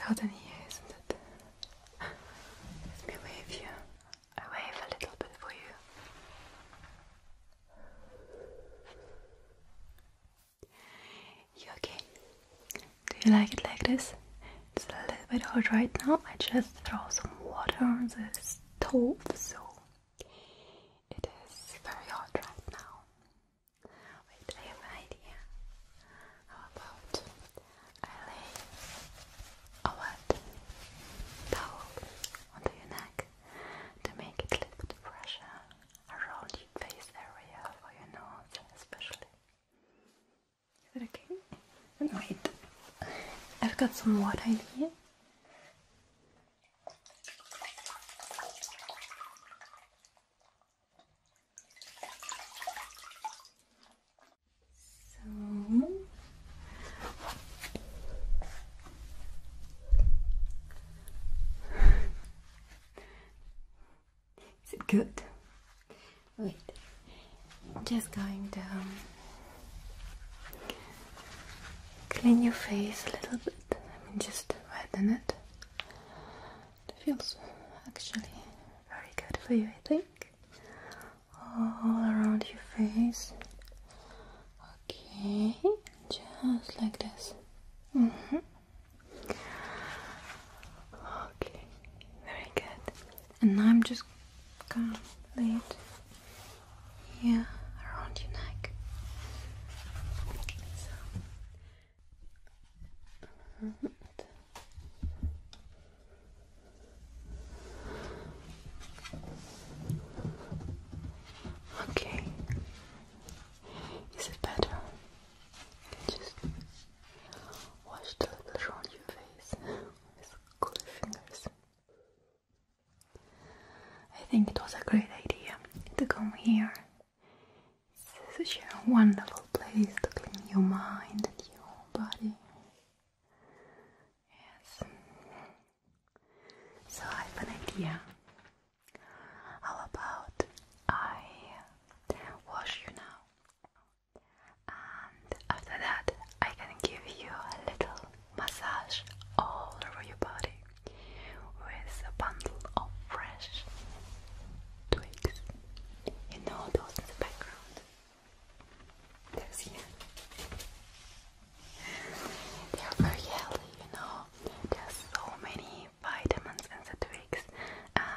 hot in here, isn't it? Let me wave you. I wave a little bit for you. You okay? Do you like it like this? It's a little bit hot right now. I just throw some water on the stove, so it is very hot right now. Wait, I have an idea. How about I lay a wet towel onto your neck to make it a little bit fresher around your face area, for your nose especially. Is it okay? And wait, I've got some water in here. Is it good? Wait, I'm just going to clean your face a little bit. I mean, just weten it. It feels actually very good for you, I think. All around your face. Okay, just like this. Okay, very good. And now I'm just gonna lay it here around your neck. Okay, is it better? Just wash a little around your face with cool fingers. I think it was a great idea to come here. It's such a wonderful place to clean your mind and your body. Yes. So I have an idea. How about I wash you now? And after that, I can give you a little massage all over your body with a bundle of fresh twigs. You know those in the background. Those here. They are very healthy, you know. There's so many vitamins in the twigs, and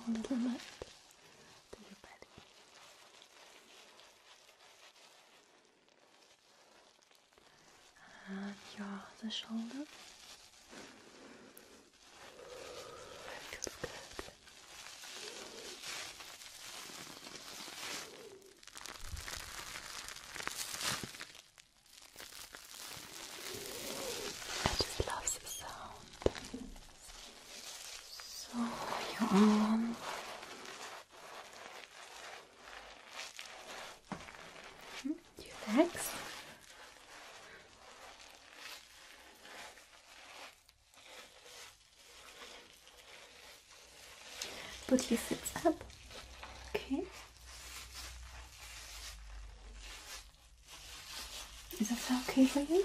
a little bit to your belly. And your other shoulder. That feels good. I just love the sound. So your arm. Your legs. Put your feet up. Okay. Is that okay for you?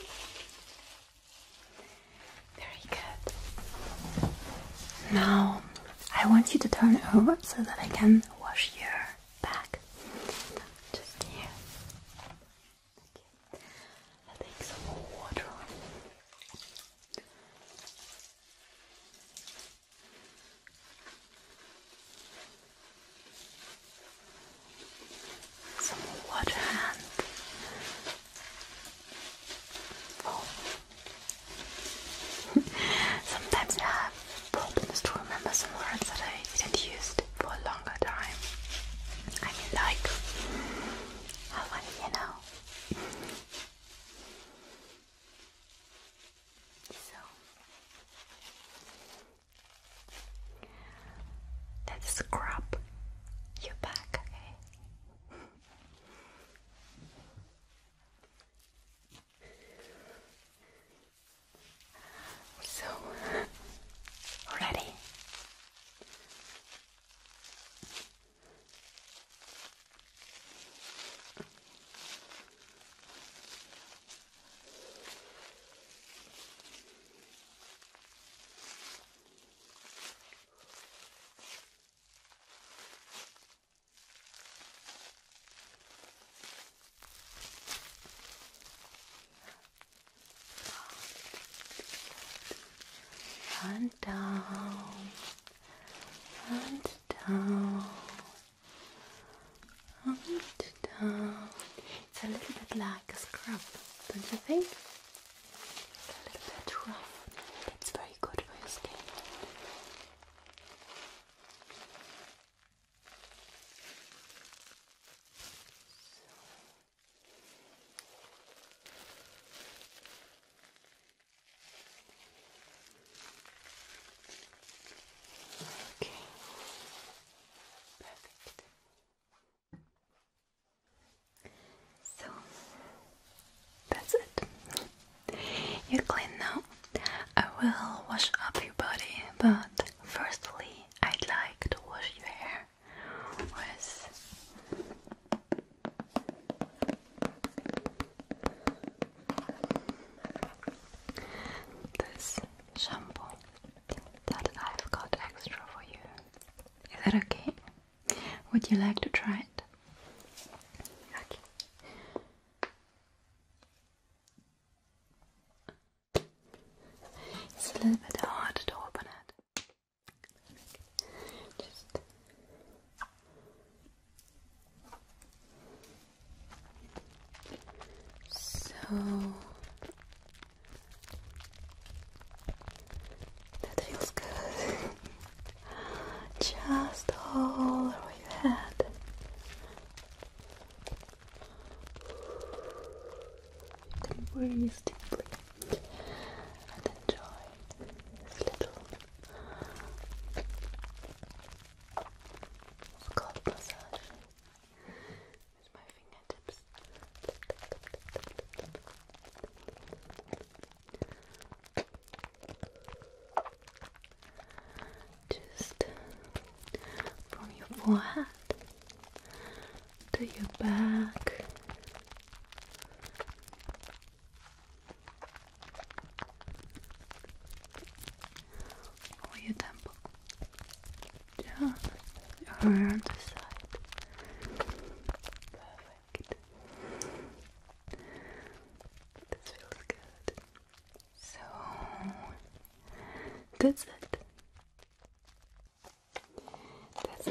Very good. Now I want you to turn over so that I can wash your back. Just here. Okay. I'll take some more water. Some more water and sometimes I have problems to remember some words that I didn't use for a longer time. I mean, like, how funny, you know. So, let's scrub your back, okay? So, ready? And down, and down, and down. It's a little bit like a scrub, don't you think? A little bit rough. It's very good for your skin. Okay, perfect. So, that's it. You're clean now. I will wash up your body, but firstly, I'd like to wash your hair with this shampoo that I've got extra for you. Is that okay? Would you like to try it? Okay. It's a little bit hard to open it. Just so that feels good. Just all over your head. You can breathe deeply and enjoy this little scalp massage with my fingertips. Just from your forehead to your back, or your temple, just around the side. Perfect. This feels good. So that's it.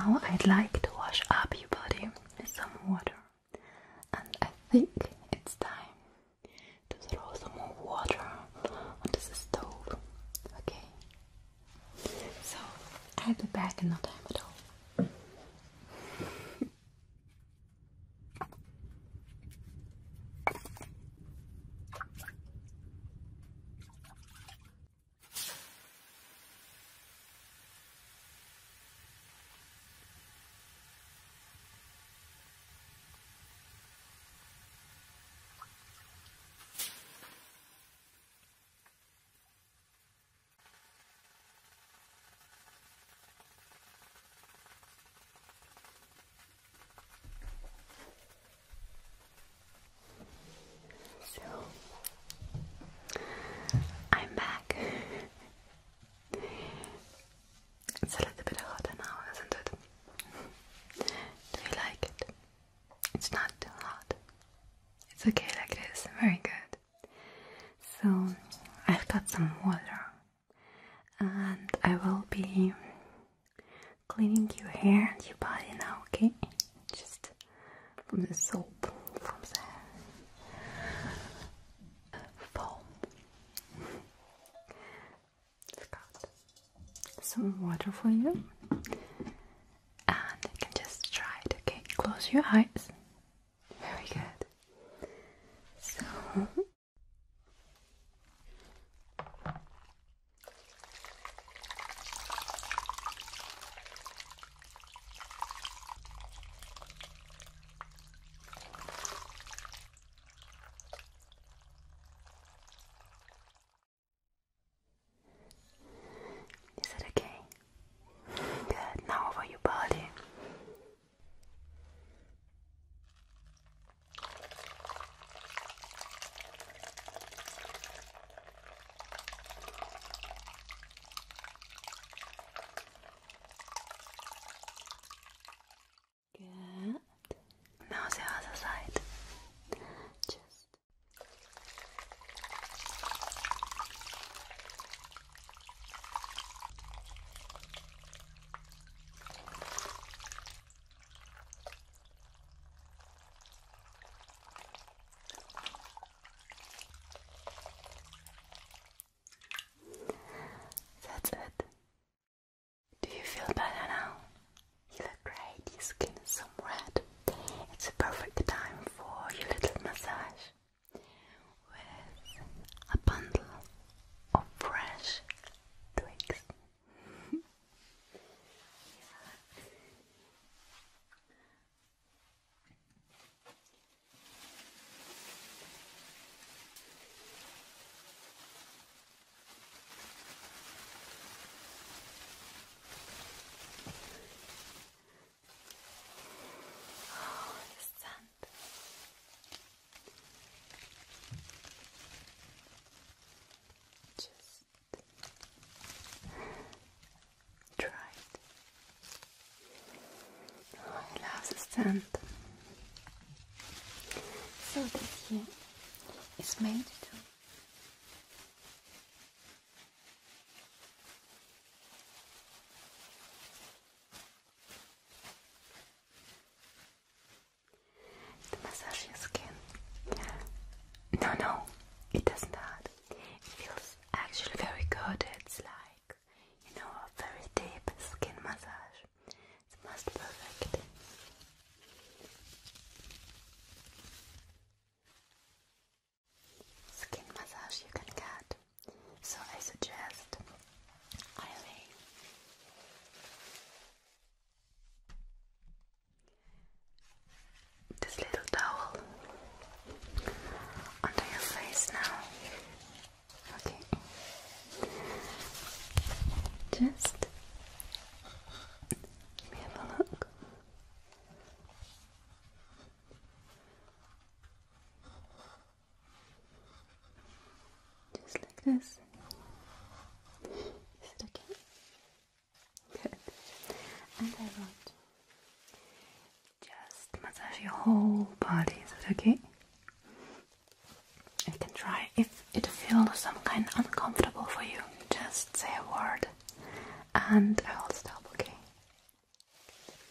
now I'd like to wash up your body with some water, and I think it's time to throw some more water onto the stove. Okay, so I'll be back in no time at all. So, I'm back. It's a little bit hotter now, isn't it? Do you like it? It's not too hot. It's okay like this. Very good. So, I've got some water, and I will be cleaning your hair and your body now, okay? Just from the soap, from the foam. I've got some water for you, and you can just try it, okay? Close your eyes. Very good. So, is it okay? Good. Now over your body. Good. Now the other side. Just that's it. Do you feel better now? You look great. Your skin is so red. It's a perfect time for your little massage with a bundle of fresh twigs. Oh, the scent. Just try it. Oh, I love the scent. So this here is made to massage your skin. No, it doesn't hurt. It feels actually very good. It's like, a very deep skin massage. It's most perfect. Skin massage you can get. So I suggest laying this little towel under your face now. Okay. Just let me have a look. Just like this. Is it okay? Good. And I want just massage your whole body. Is it okay? You can try. If it feels some kind of uncomfortable for you, just say a word and I will stop, okay?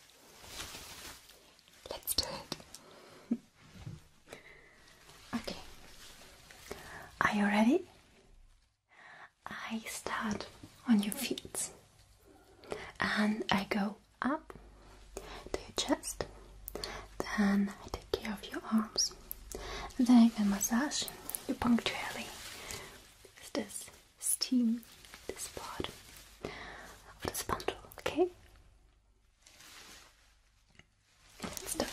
and I go up to your chest, then I take care of your arms, and then I can massage you punctually with this steam, this part of this bundle, okay? Let's start.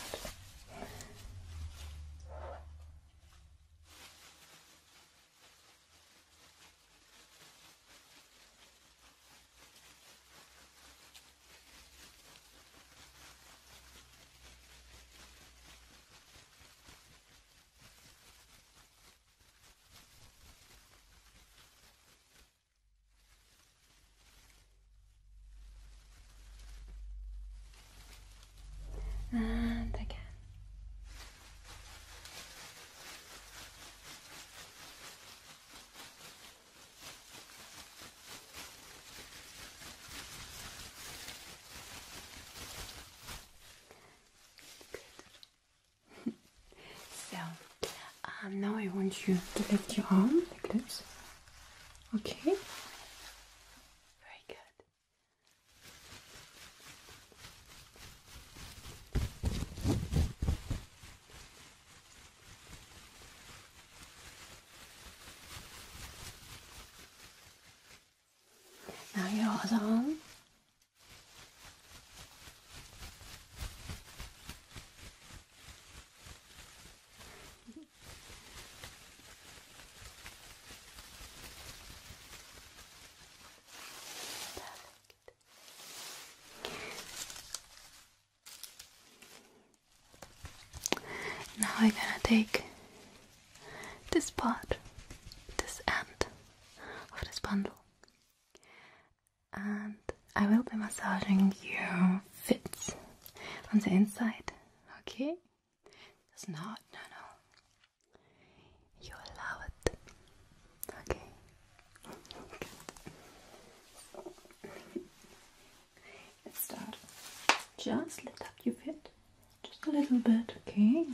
And again. So, now I want you to lift your arm like this. Okay? Very good. Now your other arm. Now I'm gonna take this part, this end of this bundle, and I will be massaging your feet on the inside, okay? It's not, no. You allow it, okay? Let's start. Just lift up your feet, just a little bit, okay?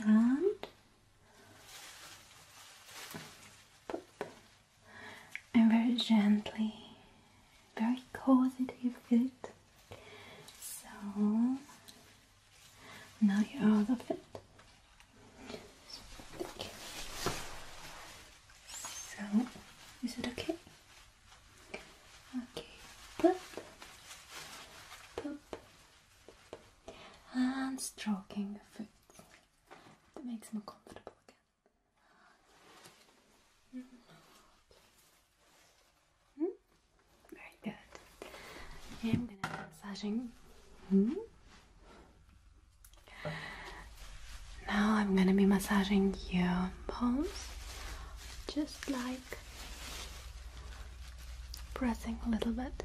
And very gently, very cozy to your feet. So now your other foot. So is it okay? Okay. Pop, and stroking your foot. That makes me comfortable again. Very good. Okay, I'm gonna be massaging. Now I'm gonna be massaging your palms, just like pressing a little bit.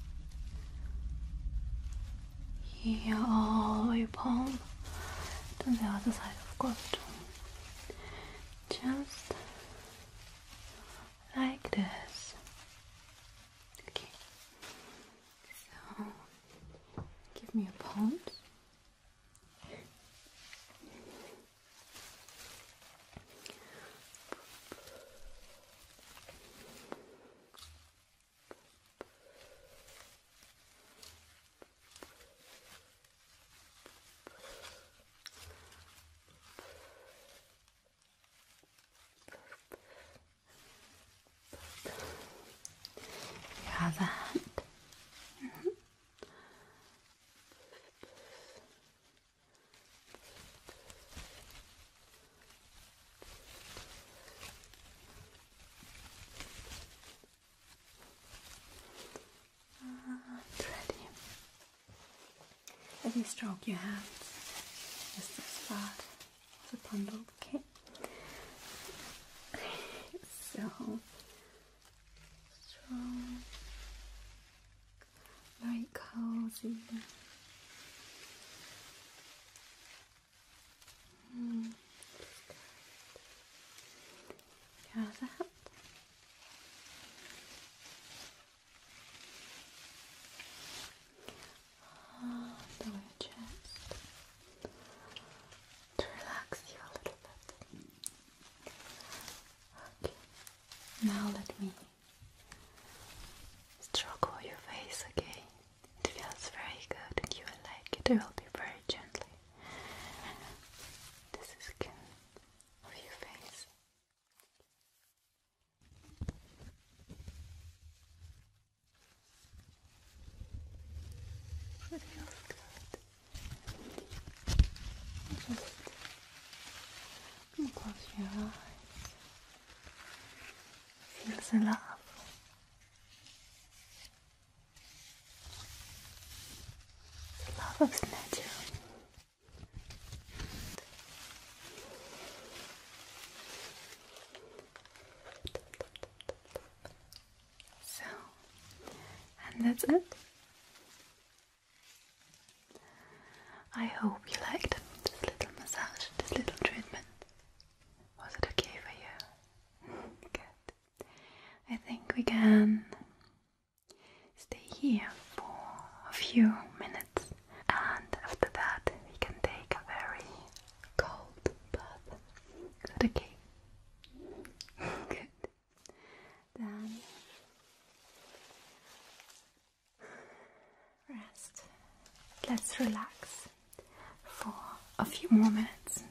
Here, all your palm, and the other side, of course, too. Just like this. Okay. So, give me your palms. Your other hand. Ready. Let me stroke your hands. Just this part of the bundle, okay? So strong, very cozy. Your other hand. Under your chest to relax you a little bit. Okay. Now let me stroke over your face, okay? It feels very but it will be very gently. This is skin of your face. It feels good. Just close your eyes. Feel the love. The love of nature. So, and that's it. I hope you liked this little massage, this little treatment. Was it okay for you? Good. I think we can stay here for a few minutes, and after that we can take a very cold bath. Is that okay? Good. Then rest. Let's relax for a few more minutes.